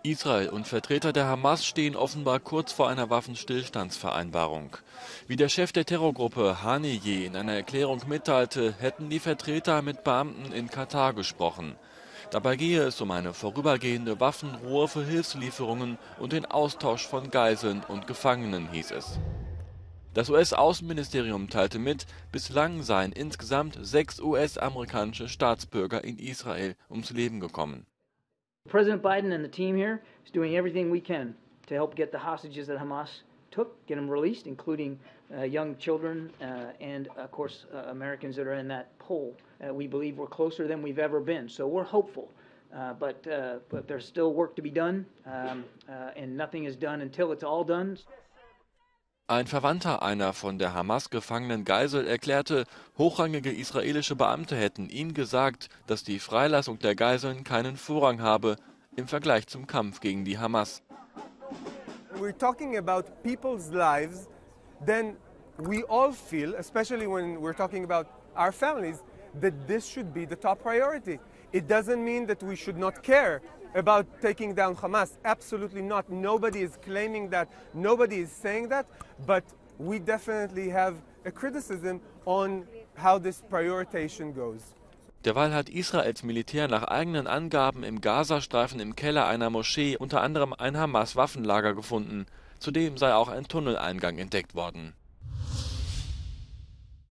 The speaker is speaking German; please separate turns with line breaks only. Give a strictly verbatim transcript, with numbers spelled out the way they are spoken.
Israel und Vertreter der Hamas stehen offenbar kurz vor einer Waffenstillstandsvereinbarung. Wie der Chef der Terrorgruppe Haniyeh in einer Erklärung mitteilte, hätten die Vertreter mit Beamten in Katar gesprochen. Dabei gehe es um eine vorübergehende Waffenruhe für Hilfslieferungen und den Austausch von Geiseln und Gefangenen, hieß es. Das U S-Außenministerium teilte mit, bislang seien insgesamt sechs U S-amerikanische Staatsbürger in Israel ums Leben gekommen.
President Biden and the team here is doing everything we can to help get the hostages that Hamas took, get them released, including uh, young children uh, and, of course, uh, Americans that are in that poll. Uh, we believe we're closer than we've ever been, so we're hopeful. Uh, but, uh, but there's still work to be done, um, uh, and nothing is done until it's all done.
Ein Verwandter einer von der Hamas gefangenen Geisel erklärte, hochrangige israelische Beamte hätten ihm gesagt, dass die Freilassung der Geiseln keinen Vorrang habe im Vergleich zum Kampf gegen die Hamas.
We're talking about people's lives, then we all feel, especially when we're talking about our families, that this should be the top priority. It doesn't mean that we should not care about taking down Hamas. Absolutely not. Nobody is claiming that. Nobody is saying that. But we definitely have a criticism on how this prioritization goes.
Derweil hat Israels Militär nach eigenen Angaben im Gazastreifen im Keller einer Moschee unter anderem ein Hamas-Waffenlager gefunden. Zudem sei auch ein Tunneleingang entdeckt worden.